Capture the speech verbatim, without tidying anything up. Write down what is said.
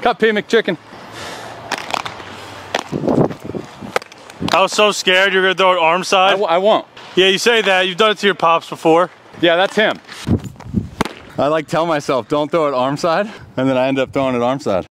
Cut P McChicken. I was so scared you were gonna throw it arm side. I, w I won't. Yeah, you say that. You've done it to your pops before. Yeah, that's him. I like tell myself, don't throw it arm side, and then I end up throwing it arm side.